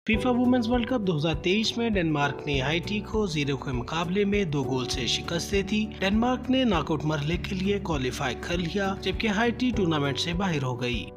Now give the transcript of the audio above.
FIFA women's world cup 2023 में Denmark ने high tea को 0 के मुकाबले में 2 गोल से शिकस्त दी थी। डेनमार्क ने नॉकआउट मरहले के लिए क्वालिफाई कर लिया, जबकि हाइटी टूर्नामेंट से बाहर हो गई।